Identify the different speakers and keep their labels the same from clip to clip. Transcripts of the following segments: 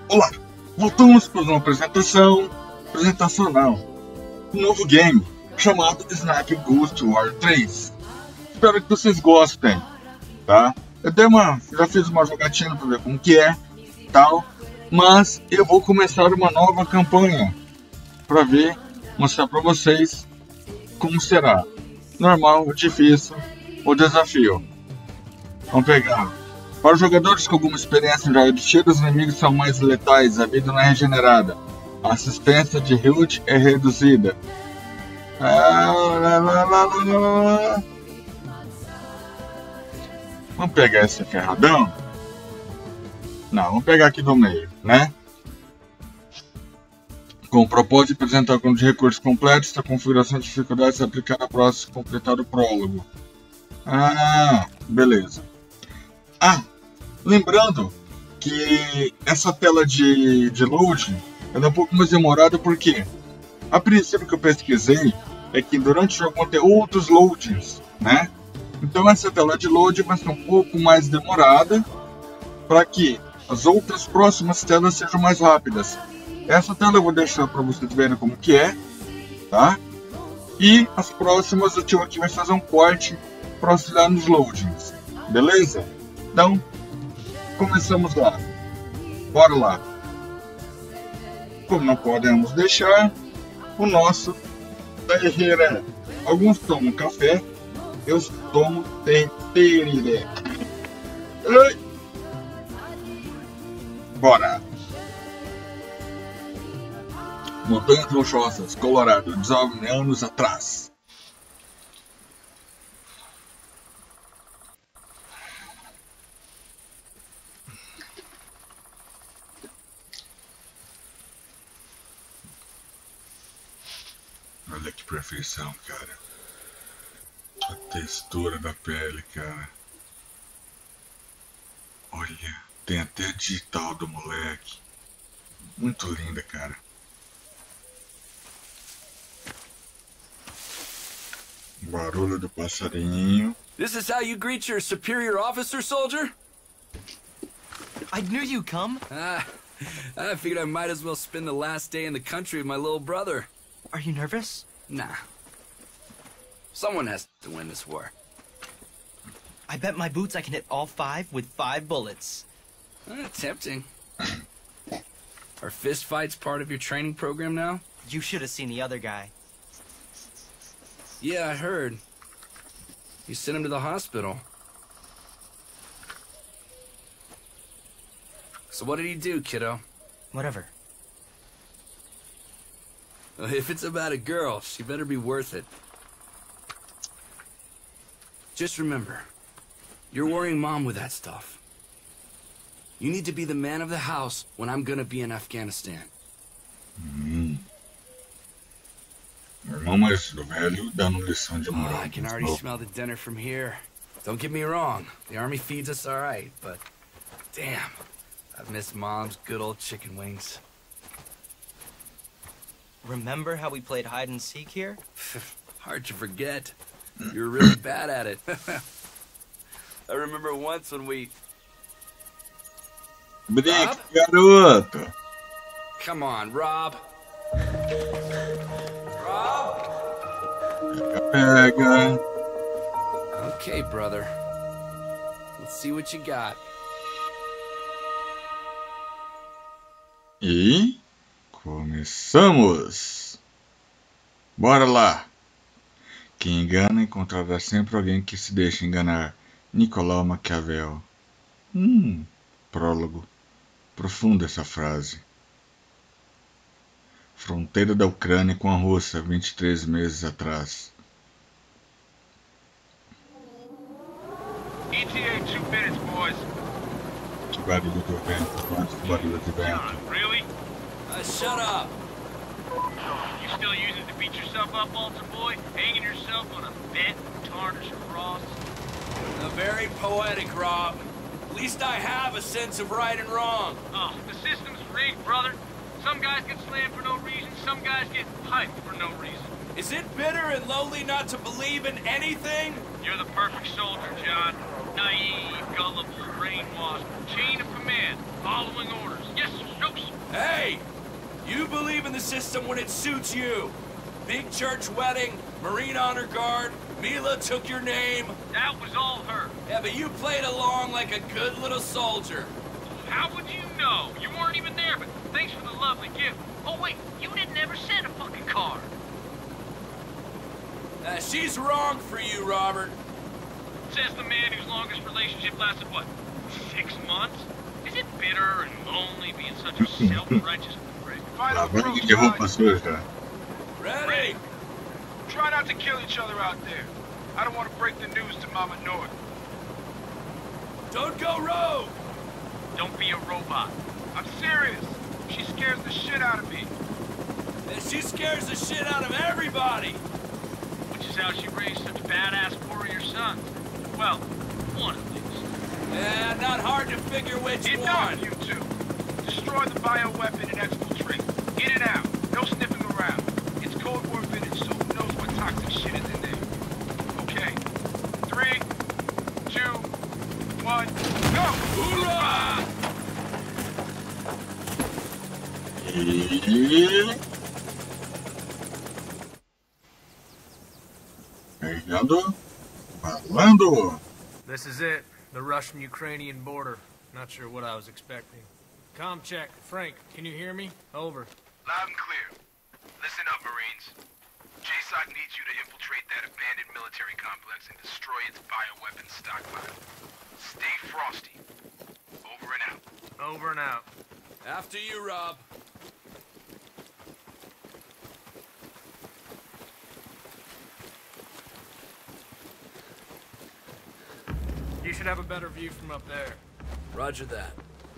Speaker 1: Olá, voltamos para uma apresentação não, um novo game chamado Snap Ghost War 3. Espero que vocês gostem, tá? Já fiz uma jogatina para ver como que é, tal, mas eu vou começar uma nova campanha para mostrar para vocês como será. Normal, difícil, o desafio. Vamos pegar. Para os jogadores com alguma experiência em jogo de tiro, os inimigos são mais letais, a vida não é regenerada. A assistência de HUD é reduzida. Vamos pegar esse ferradão? Não, vamos pegar aqui do meio, né? Com o propósito de apresentar um de recursos completos, a configuração de dificuldades é aplicada após completar o prólogo. Beleza. Lembrando que essa tela de loading é um pouco mais demorada porque a princípio que eu pesquisei é que durante o jogo vão ter outros loadings, né? Então essa tela de loading vai ser um pouco mais demorada para que as outras próximas telas sejam mais rápidas. Essa tela eu vou deixar para vocês verem como que é, tá? E as próximas o tio aqui vai fazer um corte para auxiliar nos loadings, beleza? Então começamos lá. Bora lá. Como não podemos deixar, o nosso tereré. Alguns tomam café, eu tomo tereré. Bora. Montanhas rochosas, Colorado, 19 anos atrás. Olha que perfeição, cara. A textura da pele, cara. Olha, tem até digital do moleque. Muito linda, cara. Barulho do passarinho.
Speaker 2: This is how you greet your superior officer, soldier?
Speaker 3: I knew you'd come.
Speaker 2: I figured I might as well spend the last day in the country with my little brother.
Speaker 3: Are you nervous?
Speaker 2: Nah. Someone has to win this war.
Speaker 3: I bet my boots I can hit all 5 with 5 bullets.
Speaker 2: Tempting. Are fist fights part of your training program now?
Speaker 3: You should have seen the other guy.
Speaker 2: Yeah, I heard. You sent him to the hospital. So what did he do, kiddo?
Speaker 3: Whatever.
Speaker 2: If it's about a girl, she better be worth it. Just remember, you're worrying Mom with that stuff. You need to be the man of the house when I'm gonna be in Afghanistan.
Speaker 1: Irmão mais velho dando lição de moral.
Speaker 2: I can already smell the dinner from here. Don't get me wrong, the army feeds us all right, but damn, I've missed Mom's good old chicken wings.
Speaker 3: Remember how we played hide and seek here?
Speaker 2: Hard to forget. You're really bad at it. I remember once when we...
Speaker 1: Brinque, garoto.
Speaker 2: Come on, Rob. Rob?
Speaker 1: Pega.
Speaker 2: Okay, brother. Let's see what you got.
Speaker 1: E começamos! Bora lá! Quem engana encontrará sempre alguém que se deixa enganar. Nicolau Maquiavel. Prólogo. Profunda essa frase. Fronteira da Ucrânia com a Rússia, 23 meses atrás.
Speaker 4: ETA 2 minutes, boys.
Speaker 1: Que barulho do vento, quanto barulho de vento.
Speaker 4: Really?
Speaker 2: Shut up!
Speaker 4: You still using it to beat yourself up, altar boy? Hanging yourself on a bent, tarnished cross?
Speaker 2: Very poetic, Rob. At least I have a sense of right and wrong.
Speaker 4: Oh, the system's rigged, brother. Some guys get slammed for no reason, some guys get hyped for no reason.
Speaker 2: Is it bitter and lonely not to believe in anything?
Speaker 4: You're the perfect soldier, John. Naive, gullible, brainwashed, chain of command, following orders. Yes, sir. No, sir.
Speaker 2: Hey! You believe in the system when it suits you. Big church wedding, Marine Honor Guard, Mila took your name.
Speaker 4: That was all her.
Speaker 2: Yeah, but you played along like a good little soldier.
Speaker 4: How would you know? You weren't even there, but thanks for the lovely gift. Oh, wait, you didn't ever send a fucking card.
Speaker 2: She's wrong for you, Robert.
Speaker 4: Says the man whose longest relationship lasted, what, 6 months? Is it bitter and lonely being such a self-righteous prick?
Speaker 1: Agora que roupa suja.
Speaker 2: Ready?
Speaker 5: Try not to kill each other out there. I don't want to break the news to Mama North.
Speaker 2: Don't go rogue!
Speaker 4: Don't be a robot.
Speaker 5: I'm serious. She scares the shit out of me.
Speaker 2: And she scares the shit out of everybody!
Speaker 4: Which is how she raised such badass warrior sons. Well, one at least.
Speaker 2: Yeah, not hard to figure which
Speaker 5: Get
Speaker 2: one.
Speaker 5: down, you two. Destroy the bioweapon and exfiltrate. Get it out. No sniffing around. It's Cold War vintage, so who knows what toxic shit is in there. Okay. 3, 2, 1, go!
Speaker 2: Hoorah!
Speaker 1: E... Pegando, balando.
Speaker 6: This is it. The Russian-Ukrainian border. Not sure what I was expecting. Comm check. Frank, can you hear me? Over.
Speaker 5: Loud and clear. Listen up, Marines. JSOC needs you to infiltrate that abandoned military complex and destroy its bioweapon stockpile. Stay frosty. Over and out.
Speaker 6: Over and out.
Speaker 2: After you, Rob.
Speaker 6: You should have a better view from up there.
Speaker 2: Roger that.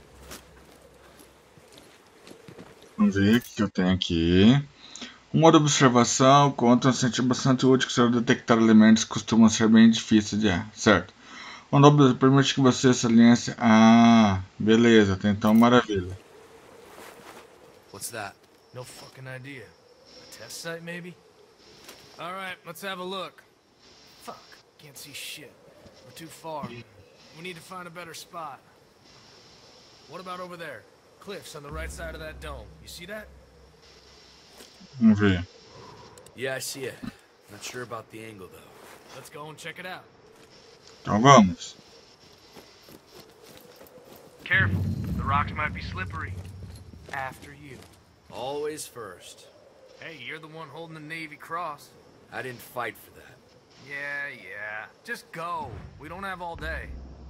Speaker 1: Vamos ver o que eu tenho aqui. O modo de observação conta um sentido bastante útil que será detectar elementos que costumam ser bem difíceis de errar, certo? O modo permite que você saliente... Ah, beleza, então maravilha.
Speaker 2: What's that?
Speaker 6: No fucking idea. A test site, maybe? Alright, let's have a look. Fuck, can't see shit. We're too far. We need to find a better spot. What about over there? Cliffs on the right side of that dome. You see that?
Speaker 1: Vamos ver.
Speaker 2: Yeah, I see it. Not sure about the angle, though.
Speaker 6: Let's go and check it out.
Speaker 1: Então vamos.
Speaker 6: Careful. The rocks might be slippery. After you.
Speaker 2: Always first.
Speaker 6: Hey, you're the one holding the Navy Cross.
Speaker 2: I didn't fight for that.
Speaker 6: Yeah. Just go. We don't have all day.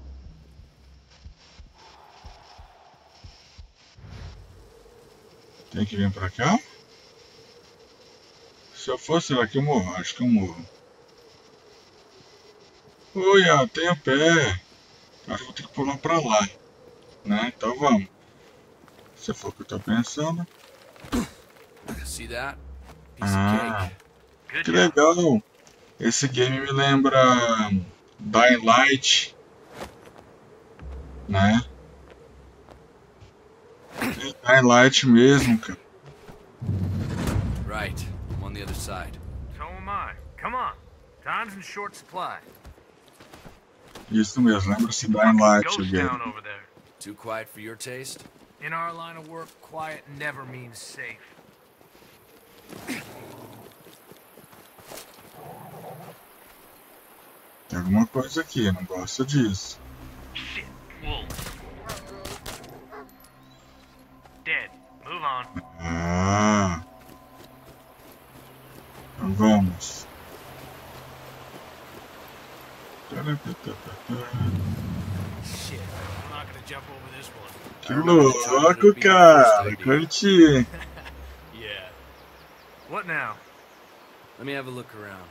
Speaker 1: Tem que vir pra cá? Se eu for, será que eu morro? Acho que eu morro. Oi, tem o pé. Acho que vou ter que pular pra lá. Né? Então vamos. Se for o que eu tô pensando.
Speaker 2: See that? Piece of cake.
Speaker 6: Good
Speaker 1: Que
Speaker 6: job.
Speaker 1: legal. Esse game me lembra Dying Light. Né? É Dying Light mesmo, cara.
Speaker 2: Right. I'm on the other side.
Speaker 6: So am I. Come on. Time's in short supply.
Speaker 1: Isso mesmo, lembra-se Dying Light o
Speaker 6: Ghost
Speaker 1: game.
Speaker 6: town over there.
Speaker 2: Too quiet for your taste?
Speaker 6: In our line of work, quiet never means safe.
Speaker 1: Tem alguma coisa aqui, eu não gosto disso.
Speaker 6: Shit. Wolves. Dead. Move on.
Speaker 1: Ah. Então vamos.
Speaker 6: Shit. I'm not gonna jump over this one.
Speaker 1: Que louco, cara. Curti.
Speaker 6: Yeah. What now?
Speaker 2: Let me have a look around.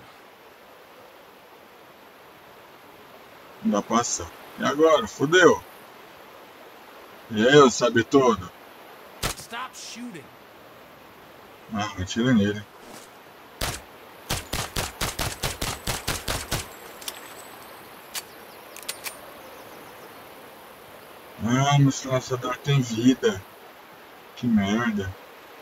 Speaker 1: Não dá pra passar. E agora? Fudeu. E aí, sabe tudo?
Speaker 6: Stop shooting.
Speaker 1: Ah, atira nele. Ah, meu silenciador tem vida. Que merda.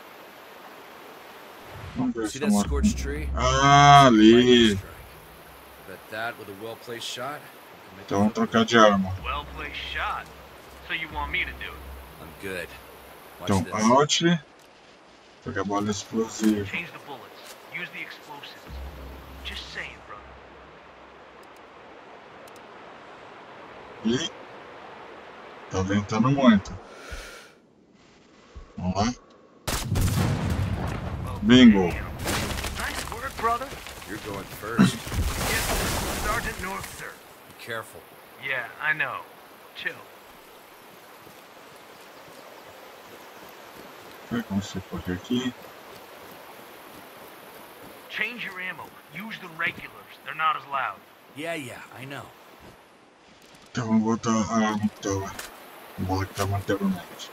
Speaker 1: Vamos ver
Speaker 2: See
Speaker 1: se
Speaker 2: that
Speaker 1: eu
Speaker 2: scorched tree?
Speaker 1: Ah, ali.
Speaker 2: Lightning strike. Bet that with a well-placed shot. we can make
Speaker 1: Então vamos
Speaker 2: a flip.
Speaker 1: trocar de arma.
Speaker 6: Well placed shot. So you want me to do it?
Speaker 2: I'm good. Watch
Speaker 1: Então,
Speaker 2: this.
Speaker 1: Alt. Pegar bola explosiva.
Speaker 5: Change the bullets. Use the explosives. Just saying, brother.
Speaker 1: E tá ventando muito. Vamos lá. Bingo.
Speaker 5: Nice work, brother.
Speaker 2: You're going first.
Speaker 5: Yes, sir. Sergeant North, sir.
Speaker 2: Be careful.
Speaker 5: Yeah, I know. Chill.
Speaker 1: Vai como você correr aqui.
Speaker 5: Change your ammo. Use the regulars. They're not as loud.
Speaker 2: Yeah, I know.
Speaker 1: Então vamos botar a arma que tava. A bola que tava anteriormente.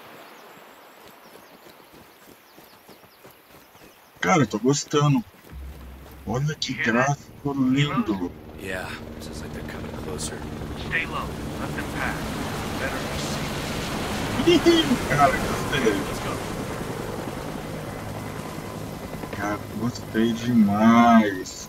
Speaker 1: Cara, eu tô gostando. Olha que gráfico lindo.
Speaker 2: Yeah, sounds like they're coming closer.
Speaker 5: Stay low. Let them pass. Better be safe.
Speaker 1: Cara, gostei.
Speaker 5: Let's go.
Speaker 1: Cara, gostei demais.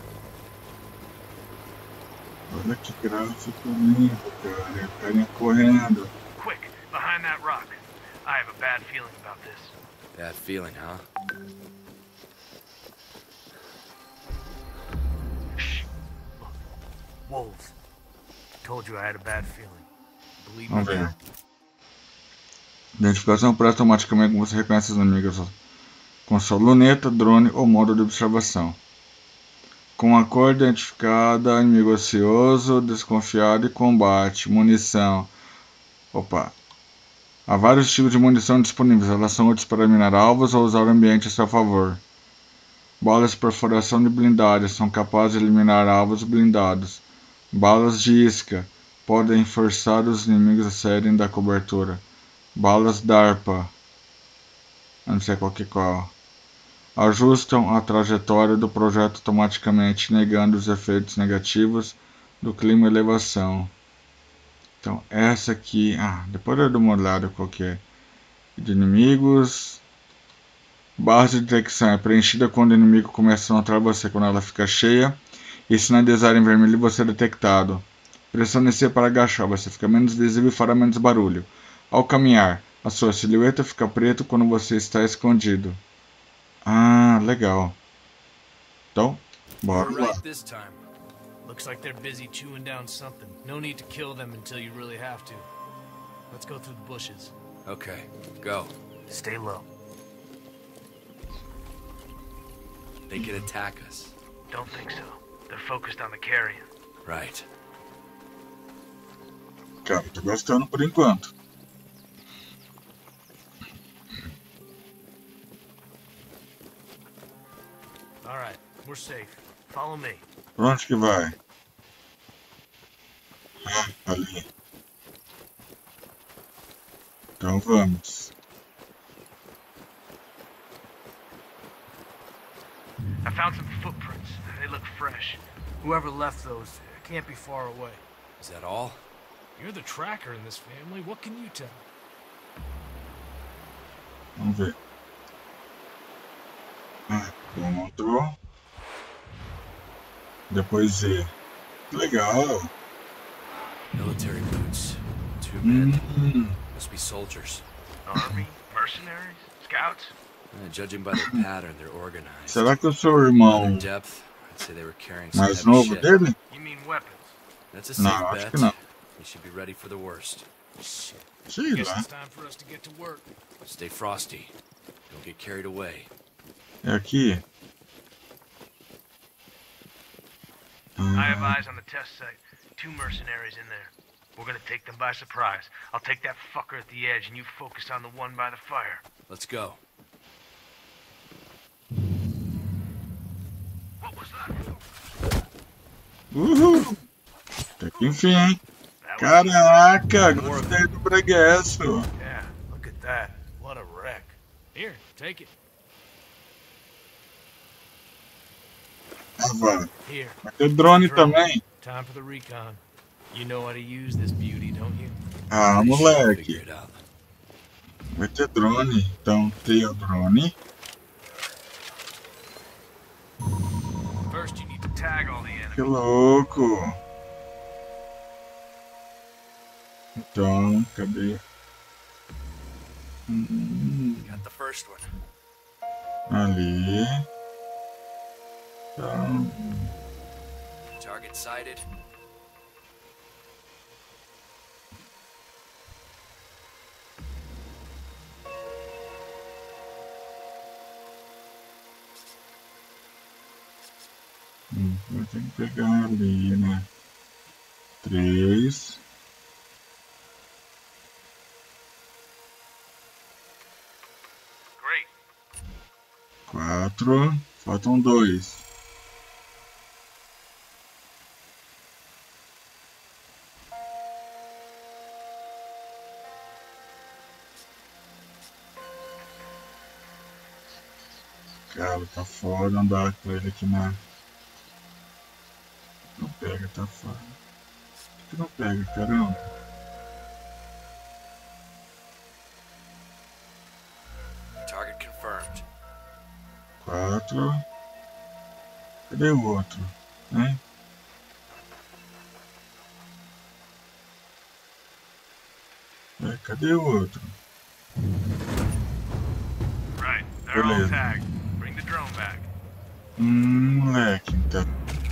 Speaker 1: Olha que gráfico lindo, cara. O carinha correndo.
Speaker 5: Quick, behind that rock. I have a bad feeling about this.
Speaker 2: Bad feeling, huh?
Speaker 5: Shh. Look. Wolves. Told you I had a bad feeling. Believe me
Speaker 1: Vamos ver.
Speaker 5: now?
Speaker 1: Identificação presta automaticamente como você reconhece os inimigos com sua luneta, drone ou modo de observação. Com a cor identificada, inimigo ocioso, desconfiado e combate. Munição. Opa. Há vários tipos de munição disponíveis. Elas são úteis para minar alvos ou usar o ambiente a seu favor. Balas de perfuração de blindagem são capazes de eliminar alvos blindados. Balas de isca podem forçar os inimigos a saírem da cobertura. Balas DARPA, eu não sei qual que é qual, ajustam a trajetória do projeto automaticamente, negando os efeitos negativos do clima e elevação. Então essa aqui, depois eu dou uma olhada qual que é. De inimigos. Barra de detecção é preenchida quando o inimigo começa a encontrar você quando ela fica cheia. E sinalizar em vermelho você é detectado. Pressione C para agachar, você fica menos visível e fará menos barulho. Ao caminhar, a sua silhueta fica preta quando você está escondido. Legal. Então, bora
Speaker 2: We're
Speaker 1: lá.
Speaker 2: right this time.
Speaker 6: Looks like they're busy chewing down something. No need to kill them until you really have to. Let's go through the bushes.
Speaker 2: Okay, go.
Speaker 5: Stay low.
Speaker 2: They can attack us.
Speaker 5: Don't think so. They're focused on the carrion.
Speaker 2: Right.
Speaker 1: Cara, tô gostando por enquanto.
Speaker 5: All right, we're safe. Follow me.
Speaker 1: Pra onde que vai? Ali. Então vamos.
Speaker 5: I found some footprints. They look fresh. Whoever left those can't be far away.
Speaker 2: Is that all?
Speaker 6: You're the tracker in this family. What can you tell?
Speaker 1: Vamos ver. Encontrou. Depois Z. Legal.
Speaker 2: Military boots. 2 men.
Speaker 1: Hum,
Speaker 2: Must be soldiers.
Speaker 5: Army, mercenaries, scouts.
Speaker 2: Judging by their pattern, they're organized.
Speaker 1: será que eu sou o
Speaker 2: Their
Speaker 1: irmão
Speaker 2: depth, I'd say they were carrying some
Speaker 1: mais
Speaker 2: heavy
Speaker 1: novo
Speaker 2: shit.
Speaker 1: dele?
Speaker 5: You mean weapons?
Speaker 2: That's a
Speaker 1: Não,
Speaker 2: safe
Speaker 1: acho
Speaker 2: bet.
Speaker 1: que não.
Speaker 2: We should be ready for the worst.
Speaker 6: Shit.
Speaker 1: Sei
Speaker 6: Guess
Speaker 1: lá.
Speaker 6: it's time for us to get to work.
Speaker 2: Stay frosty. Don't get carried away.
Speaker 1: É aqui?
Speaker 5: I have eyes on the test site. 2 mercenaries in there. We're gonna take them by surprise. I'll take that fucker at the edge and you focus on the one by the fire.
Speaker 2: Let's go.
Speaker 5: What was that?
Speaker 1: Uhul! Até que enfim, hein?
Speaker 5: That was...
Speaker 1: Caraca, gostei do breguesso.
Speaker 5: Yeah, look at that.
Speaker 6: What a wreck. Here, take it.
Speaker 1: Vai
Speaker 6: Here.
Speaker 1: ter drone também.
Speaker 6: Time for the recon. You know how to use this beauty, don't you?
Speaker 1: Ah,
Speaker 2: They should
Speaker 1: moleque.
Speaker 2: figure it out.
Speaker 1: Vai ter drone. Então tem o drone.
Speaker 5: First, you need to tag all the enemies.
Speaker 1: Que louco. Então, cadê?
Speaker 2: Got the first one.
Speaker 1: Ali. Então,
Speaker 2: Target sighted.
Speaker 1: eu tenho que pegar ali, né? 3.
Speaker 4: Great.
Speaker 1: 4. Faltam 2. Cara, tá foda andar com ele aqui na... Não pega, tá foda. Por que não pega, caramba?
Speaker 2: Target confirmed.
Speaker 1: 4. Cadê o outro? Hein? Cadê o outro?
Speaker 4: Right. They're all
Speaker 1: Beleza.
Speaker 4: tagged. Bring the drone back.
Speaker 1: Moleque, então.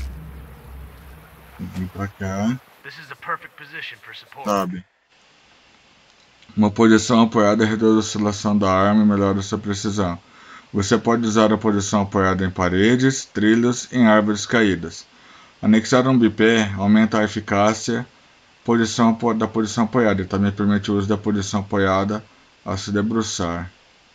Speaker 1: Vim pra cá,
Speaker 4: This is the perfect position for support.
Speaker 1: sabe? Uma posição apoiada reduz a oscilação da arma e melhora sua precisão. Você pode usar a posição apoiada em paredes, trilhos e em árvores caídas. Anexar um bipé aumenta a eficácia da posição apoiada e também permite o uso da posição apoiada ao se debruçar.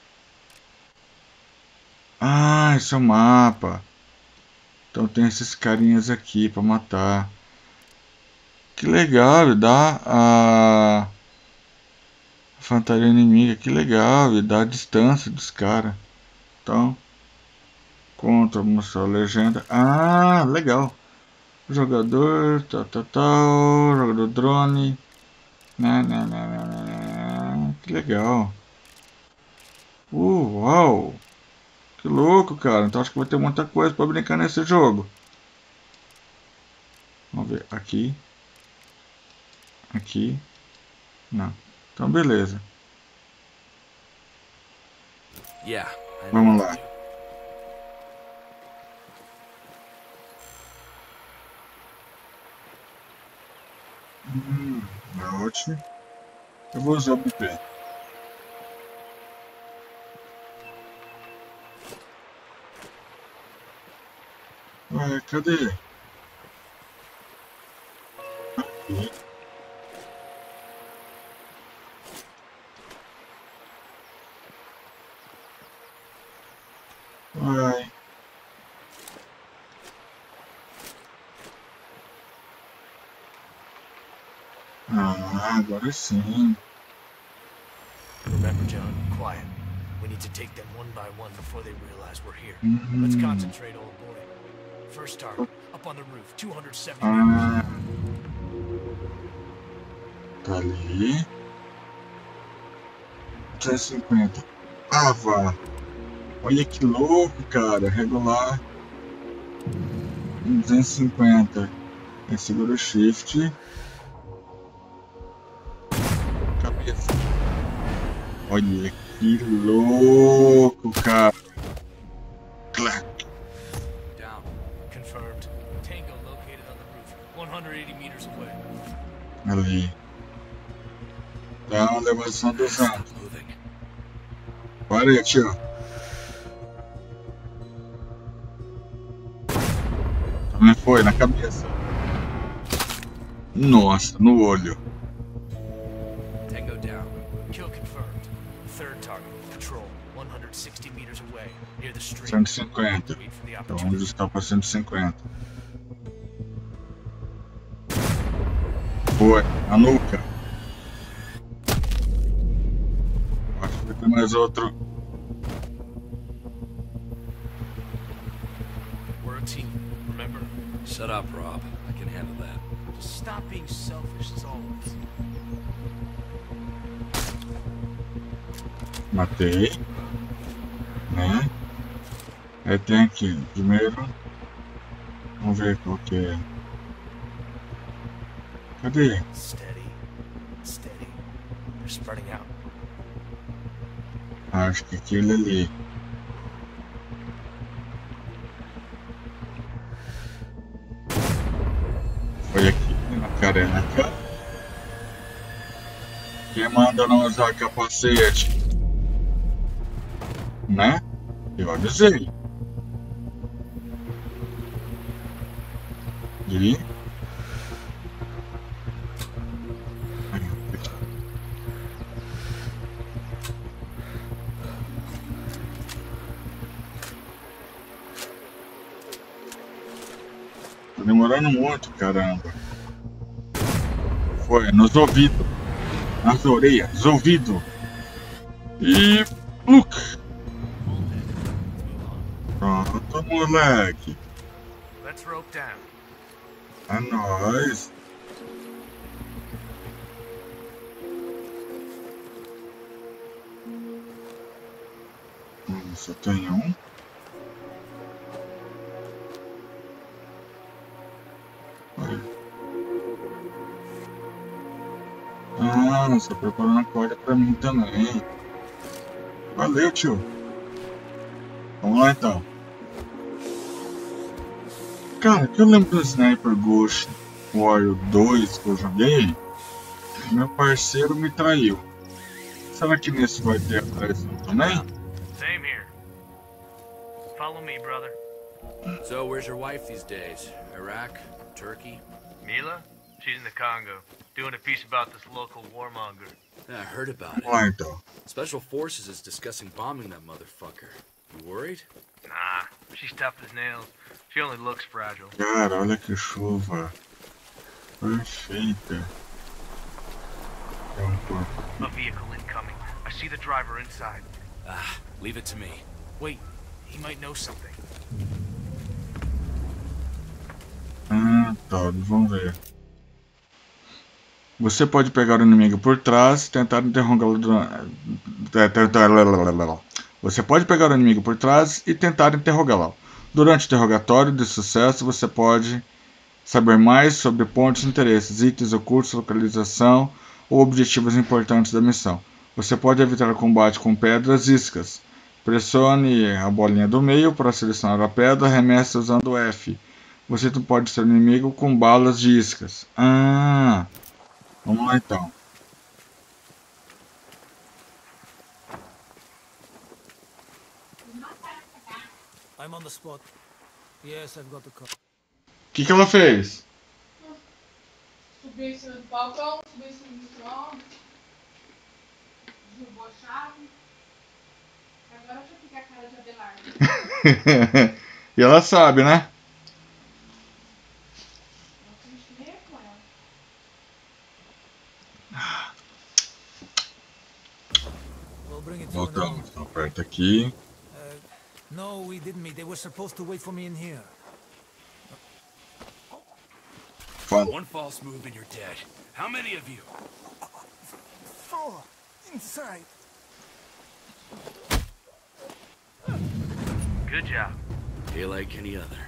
Speaker 1: Ah, esse é o mapa. Então tem esses carinhas aqui pra matar. Que legal, e dá a infantaria inimiga, que legal, e dá a distância dos caras. Então, contra, mostrar a legenda. Ah, legal. Jogador, jogador drone. Que legal. Uau. Que louco, cara. Então acho que vai ter muita coisa pra brincar nesse jogo. Vamos ver. Aqui. Aqui. Não. Então beleza.
Speaker 2: Yeah. I know
Speaker 1: Vamos
Speaker 2: what
Speaker 1: lá.
Speaker 2: to do.
Speaker 1: Ótimo. Eu vou usar o bipé. Ué, cadê? Aqui. Uai. Ah, agora sim.
Speaker 6: Remember, John, quiet. We need to take them one by one before they realize we're here. Let's concentrate, old boy. First target, up on the roof, 270 meters.
Speaker 1: Ah, tá ali. 250. Ah, vá. Olha que louco, cara. Regular. 250. Aí segura o shift. Cabeça. Olha que louco, cara. Clac.
Speaker 2: Down.
Speaker 6: Confirmed. Tango located on the roof, 180 meters away.
Speaker 1: Ali. Dá uma elevação dos anos.
Speaker 2: Moving.
Speaker 1: Para aí, tio. Também foi na cabeça. Nossa, no olho.
Speaker 2: Tango down.
Speaker 6: Kill confirmed. Third target, patrol, 160 meters away, near the street.
Speaker 1: 150.
Speaker 6: Wait for the
Speaker 1: Então
Speaker 6: opportunity.
Speaker 1: vamos ajustar para 150. Foi, a nuca. Acho que vai ter mais outro.
Speaker 6: We're a team, remember?
Speaker 2: Shut up, Rob. I can handle that.
Speaker 6: Just stop being selfish as always.
Speaker 1: Matei. Né? Aí tem aqui, primeiro. Vamos ver qual que é. Cadê?
Speaker 6: Steady, steady. They're spreading out.
Speaker 1: Acho que aquele ali. Foi aqui, na careca. Quem manda não usar capacete? Né? Eu avisei. E... Tá demorando muito, caramba. Foi nos ouvidos. Nas orelhas, ouvido. E... Look! Pronto, moleque.
Speaker 6: Let's rope down.
Speaker 1: É nóis. Só tem um. Aí. Ah, você preparou uma corda pra mim também. Valeu, tio. Vamos lá então. Cara, que eu lembro do Sniper Ghost Warrior 2 que eu joguei, meu parceiro me traiu. Será que nesse vai ter a traição também?
Speaker 4: Same here. Follow me, brother.
Speaker 2: So, where's your wife these days? Iraq? Turkey?
Speaker 4: Mila? She's in the Congo, doing a piece about this local warmonger.
Speaker 2: Yeah, I heard about it.
Speaker 1: Vamos lá então.
Speaker 2: Special Forces is discussing bombing that motherfucker. You worried?
Speaker 4: Nah, she's tough as nails. She only looks fragile.
Speaker 1: Cara, olha que chuva. Perfeita.
Speaker 4: A vehicle incoming. I see the driver inside.
Speaker 2: Ah, leave it to me.
Speaker 6: Wait, he might know something.
Speaker 1: Ah, tá, vamos ver. Você pode pegar o inimigo por trás e tentar interrogá-lo durante... Você pode pegar o inimigo por trás e tentar interrogá-lo. Durante o interrogatório de sucesso, você pode saber mais sobre pontos de interesse, itens ocultos, localização ou objetivos importantes da missão. Você pode evitar o combate com pedras iscas. Pressione a bolinha do meio para selecionar a pedra, arremesse usando F. Você pode ser inimigo com balas de iscas. Ah, vamos lá então.
Speaker 7: I'm on the spot. Yes, I've got the car.
Speaker 1: O que ela fez?
Speaker 8: Subiu em cima do balcão, subiu em cima do micro-ondas, derrubou a chave. Agora deixa eu ficar a cara de Abelardo.
Speaker 1: E ela sabe, né?
Speaker 8: Não fiz nem com ela.
Speaker 7: We'll bring it to you in a
Speaker 1: Voltamos,
Speaker 7: moment.
Speaker 1: então aperta aqui.
Speaker 7: No, we didn't meet. They were supposed to wait for me in here.
Speaker 1: Fala.
Speaker 2: One false move and you're dead. How many of you?
Speaker 7: 4 inside.
Speaker 4: Good job.
Speaker 2: Feel like any other.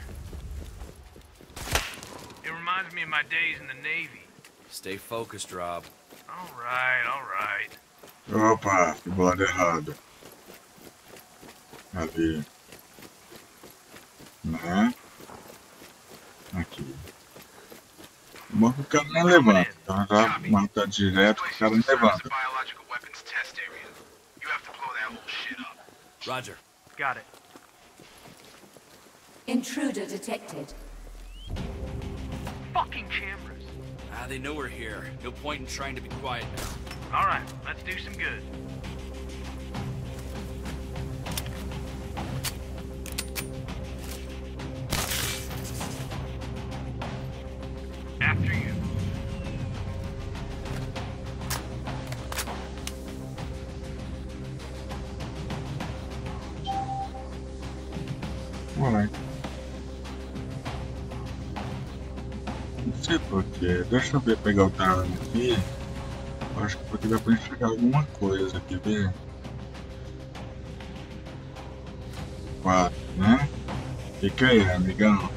Speaker 4: It reminds me of my days in the Navy.
Speaker 2: Stay focused, Rob.
Speaker 4: All right.
Speaker 1: Opa, que lado errado. Ali. Né? Aqui. Bom que o cara não levanta, então já mata direto, o cara não levanta.
Speaker 5: Biological weapons test area. You have to blow that whole shit up.
Speaker 2: Roger.
Speaker 4: Got it.
Speaker 9: Intruder detected.
Speaker 4: Fucking cameras.
Speaker 2: Ah, they know we're here. No point in trying to be quiet now.
Speaker 4: All right, let's do some good. After you.
Speaker 1: Moleque. Não sei porquê. Deixa eu ver pegar o time aqui. Eu acho que porque dá pra enxergar alguma coisa aqui, ver. 4, né? Fica aí, amigão.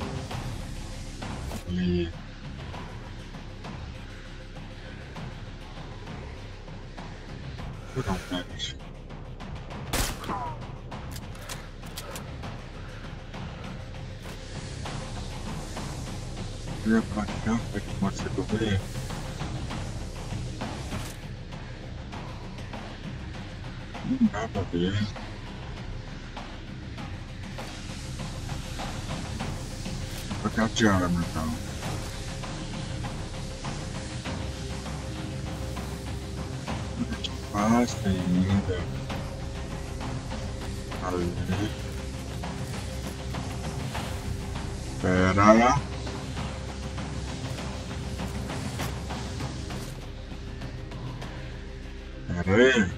Speaker 1: Ali. Não, pera. Vira pra cá, pra que você ver. Não dá pra ver. Vou trocar de arma então. Que passa ainda. Ali. Pera. Pera aí.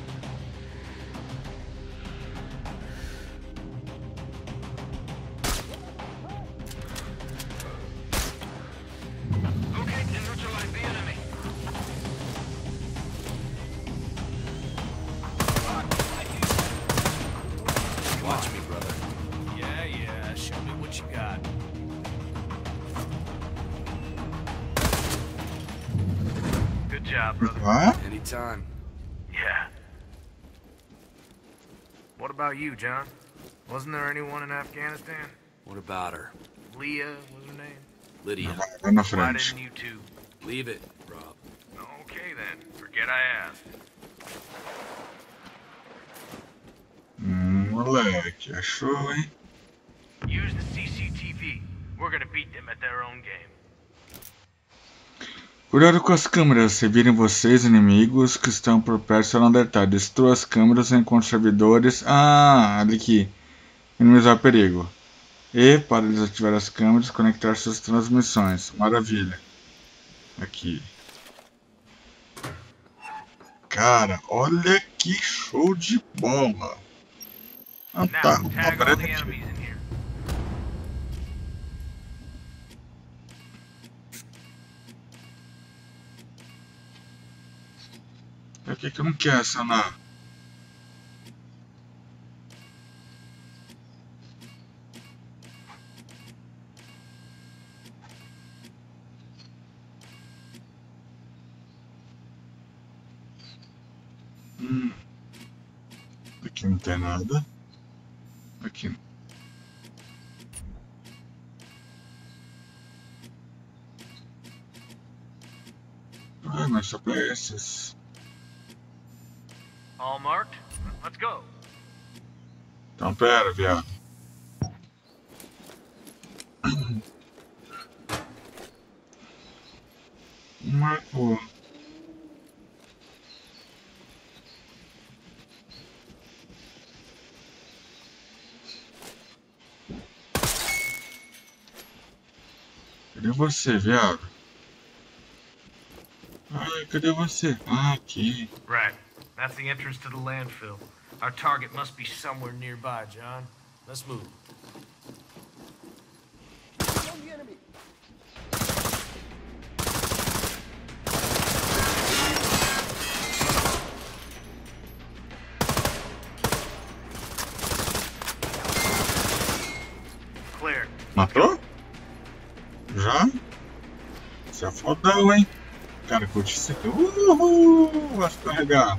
Speaker 2: Watch me, brother.
Speaker 6: Yeah, show me what you got.
Speaker 4: Good job, brother.
Speaker 1: Hã?
Speaker 2: Anytime.
Speaker 4: Yeah.
Speaker 6: What about you, John? Wasn't there anyone in Afghanistan?
Speaker 2: What about her?
Speaker 6: Leah was her name?
Speaker 2: Lydia.
Speaker 1: Vai na
Speaker 4: Why
Speaker 1: frente.
Speaker 4: didn't you two?
Speaker 2: Leave it, Rob.
Speaker 4: Okay then. Forget I asked.
Speaker 1: Moleque, achou, hein?
Speaker 4: Use the CCTV. We're gonna beat them at their own game.
Speaker 1: Cuidado com as câmeras, se virem vocês, inimigos que estão por perto serão alertados. Destrua as câmeras, encontre servidores. Ah, olha aqui. Minimizar perigo. E, para desativar as câmeras, conectar suas transmissões. Maravilha. Aqui. Cara, olha que show de bola. Ah, tá.
Speaker 4: Now, tag all the
Speaker 1: Aparece
Speaker 4: enemies in here.
Speaker 1: Por que não quer acionar? Aqui não tem nada. Aqui. Ah, mas só pra esses.
Speaker 4: All marked? Let's go.
Speaker 1: Então pera, viado. Marcou. Cadê você, viado? Ai, cadê você? Ah, aqui.
Speaker 6: Right. That's the entrance to the landfill. Our target must be somewhere nearby, John. Let's move.
Speaker 4: Clear.
Speaker 1: Matou? Já? Você é fodão, hein? Cara, curti isso aqui. Uhul! Vai carregar.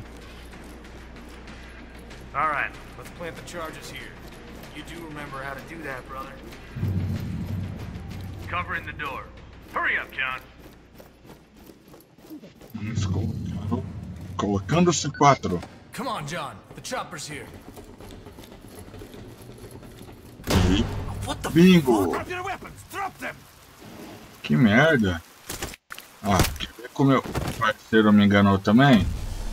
Speaker 6: All right, let's plant the charges here. You do remember how to do that, brother?
Speaker 4: Covering the door. Hurry up, John.
Speaker 1: Vamos colocar. Colocando C4.
Speaker 6: Come on, John. The chopper's here.
Speaker 1: E. Bingo!
Speaker 6: Drop your weapons. Drop them.
Speaker 1: Que merda! Ah, quer ver como meu parceiro me enganou também?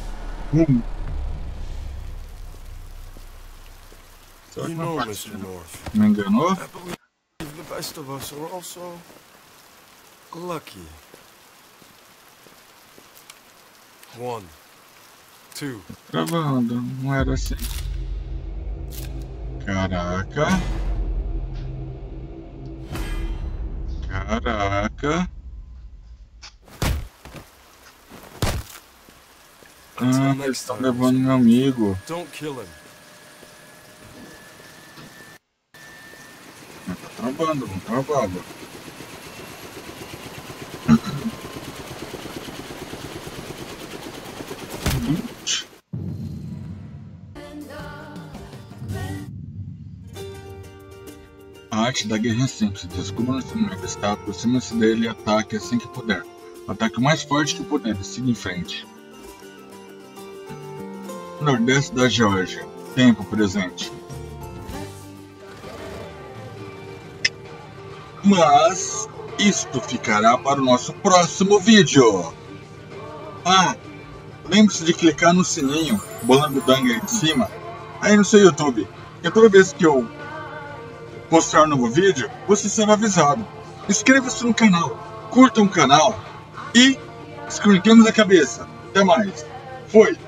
Speaker 1: Será que
Speaker 9: You
Speaker 1: meu
Speaker 9: know, Mr.
Speaker 1: parceiro
Speaker 9: North,
Speaker 1: me enganou?
Speaker 9: I believe the best of us are also lucky. 1, 2.
Speaker 1: Travando, não era assim. Caraca. Caraca. Ah, eles estão levando meu amigo.
Speaker 9: Don't kill him.
Speaker 1: Tá travando, não travava. arte da guerra é simples. Descubra seu inimigo está, aproxime-se dele e ataque assim que puder. Ataque o mais forte que puder e siga em frente. Nordeste da Geórgia. Tempo presente. Mas isto ficará para o nosso próximo vídeo. Ah, lembre-se de clicar no sininho, bolando o dang aí de cima, aí no seu YouTube. E toda vez que eu postar um novo vídeo, você será avisado. Inscreva-se no canal, curta o canal e esquentemos a cabeça. Até mais. Foi!